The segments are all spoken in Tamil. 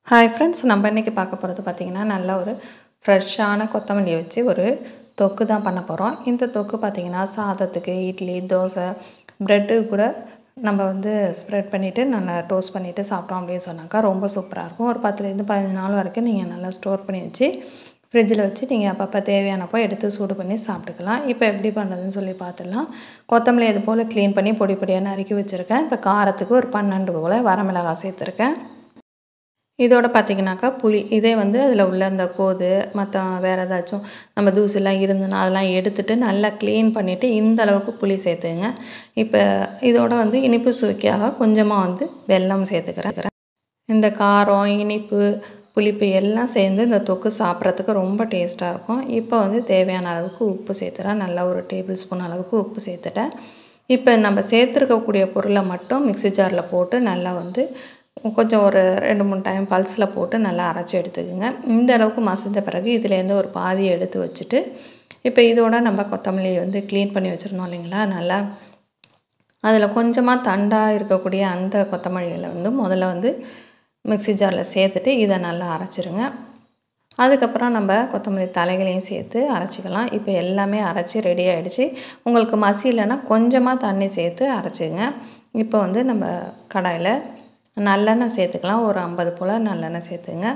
ஹாய் ஃப்ரெண்ட்ஸ், நம்ம இன்றைக்கி பார்க்க போகிறது பார்த்திங்கன்னா நல்ல ஒரு ஃப்ரெஷ்ஷான கொத்தமல்லியை வச்சு ஒரு தொக்கு தான் பண்ண போகிறோம். இந்த தொக்கு பார்த்திங்கன்னா சாதத்துக்கு, இட்லி, தோசை, ப்ரெட்டு கூட நம்ம ஸ்ப்ரெட் பண்ணிவிட்டு நல்லா டோஸ்ட் பண்ணிவிட்டு சாப்பிட்டோம் அப்படின்னு சொன்னாக்கா ரொம்ப சூப்பராக இருக்கும். ஒரு 10லேருந்து 15 நாள் வரைக்கும் நீங்கள் நல்லா ஸ்டோர் பண்ணி வச்சு ஃப்ரிட்ஜில் வச்சு நீங்கள் அப்பப்போ தேவையானப்போ எடுத்து சூடு பண்ணி சாப்பிட்டுக்கலாம். இப்போ எப்படி பண்ணுறதுன்னு சொல்லி பார்த்துடலாம். கொத்தமல்லி இது போல் க்ளீன் பண்ணி பொடி பொடியாக நறுக்கி வச்சுருக்கேன். இப்போ காரத்துக்கு ஒரு 12 போல் வரமிளகாய் சேர்த்துருக்கேன். இதோட பார்த்திங்கனாக்கா புளி இதே அதில் உள்ள அந்த கோது மற்ற வேறு ஏதாச்சும் நம்ம தூசிலாம் இருந்ததுன்னா அதெல்லாம் எடுத்துகிட்டு நல்லா க்ளீன் பண்ணிவிட்டு இந்த அளவுக்கு புளி சேர்த்துங்க. இப்போ இதோட இனிப்பு சுவைக்காக கொஞ்சமாக வெல்லம் சேர்த்துக்கிறேன். இந்த காரம், இனிப்பு, புளிப்பு எல்லாம் சேர்ந்து இந்த தொக்கு சாப்பிட்றதுக்கு ரொம்ப டேஸ்ட்டாக இருக்கும். இப்போ தேவையான அளவுக்கு உப்பு சேர்த்துறேன். நல்லா ஒரு டேபிள் ஸ்பூன் அளவுக்கு உப்பு சேர்த்துட்டேன். இப்போ நம்ம சேர்த்துருக்கக்கூடிய பொருளை மட்டும் மிக்ஸி ஜாரில் போட்டு நல்லா கொஞ்சம் ஒரு 2-3 டைம் பல்ஸில் போட்டு நல்லா அரைச்சி எடுத்துக்கோங்க. இந்த அளவுக்கு மசிஞ்ச பிறகு இதுலேருந்து ஒரு பாதியை எடுத்து வச்சுட்டு இப்போ இதோட நம்ம கொத்தமல்லி க்ளீன் பண்ணி வச்சுருந்தோம் இல்லைங்களா, நல்லா அதில் கொஞ்சமாக தண்டாக இருக்கக்கூடிய அந்த கொத்தமல்லியில் முதல்ல மிக்ஸி ஜாரில் சேர்த்துட்டு இதை நல்லா அரைச்சிருங்க. அதுக்கப்புறம் நம்ம கொத்தமல்லி தலைகளையும் சேர்த்து அரைச்சிக்கலாம். இப்போ எல்லாமே அரைச்சி ரெடி ஆகிடுச்சு. உங்களுக்கு மசி இல்லைன்னா கொஞ்சமாக தண்ணி சேர்த்து அரைச்சிங்க. இப்போ நம்ம கடாயில் நல்லெண்ணெய் சேர்த்துக்கலாம். ஒரு 50 போல் நல்லெண்ணெய் சேர்த்துங்க.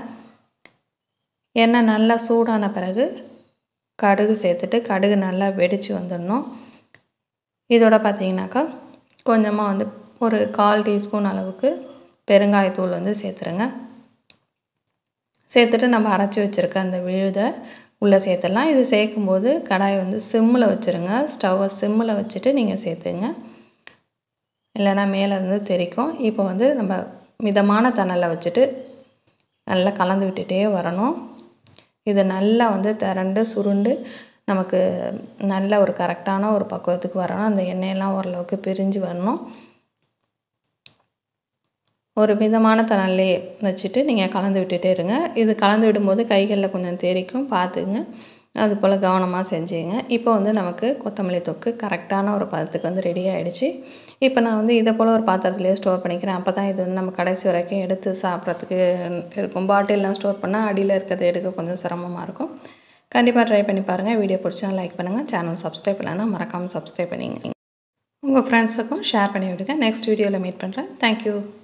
எண்ணெய் நல்லா சூடான பிறகு கடுகு சேர்த்துட்டு கடுகு நல்லா வெடித்து வந்துடணும். இதோட பார்த்திங்கனாக்கா கொஞ்சமாக ஒரு 1/4 டீஸ்பூன் அளவுக்கு பெருங்காயத்தூள் சேர்த்துருங்க. சேர்த்துட்டு நம்ம அரைச்சி வச்சுருக்க அந்த விழுதை உள்ளே சேர்த்துடலாம். இது சேர்க்கும்போது கடாயை சிம்மில் வச்சுருங்க. ஸ்டவ்வை சிம்மில் வச்சுட்டு நீங்கள் சேர்த்துங்க, இல்லைன்னா மேலே தெரிக்கும். இப்போ நம்ம மிதமான தணலில் வச்சுட்டு நல்லா கலந்து விட்டுட்டே வரணும். இது நல்லா திரண்டு சுருண்டு நமக்கு நல்ல ஒரு கரெக்டான ஒரு பக்குவத்துக்கு வரணும். அந்த எண்ணெயெல்லாம் ஓரளவுக்கு பிரிஞ்சு வரணும். ஒரு மிதமான தணல்லே வச்சுட்டு நீங்கள் கலந்து விட்டுட்டே இருங்க. இது கலந்து விடும்போது கைகளில் கொஞ்சம் தெரிக்கும், பார்த்துங்க. அது போல் கவனமாக செஞ்சுங்க. இப்போ நமக்கு கொத்தமல்லி தொக்கு கரெக்டான ஒரு பதத்துக்கு ரெடி ஆகிடுச்சு. இப்போ நான் இதை போல் ஒரு பாத்திரத்துலேயே ஸ்டோர் பண்ணிக்கிறேன். அப்போ தான் இது நம்ம கடைசி வரைக்கும் எடுத்து சாப்பிட்றதுக்கு இருக்கும். பாட்டிலெலாம் ஸ்டோர் பண்ணால் அடியில் இருக்கிறத எடுக்க கொஞ்சம் சிரமமாக இருக்கும். கண்டிப்பாக ட்ரை பண்ணி பாருங்கள். வீடியோ பிடிச்சா லைக் பண்ணுங்கள். சேனல் சப்ஸ்கிரைப் பண்ணலைன்னா மறக்காமல் சப்ஸ்கிரைப் பண்ணிங்க. உங்கள் ஃப்ரெண்ட்ஸுக்கும் ஷேர் பண்ணி விடுங்க. நெக்ஸ்ட் வீடியோவில் மீட் பண்ணுறேன். தேங்க்யூ.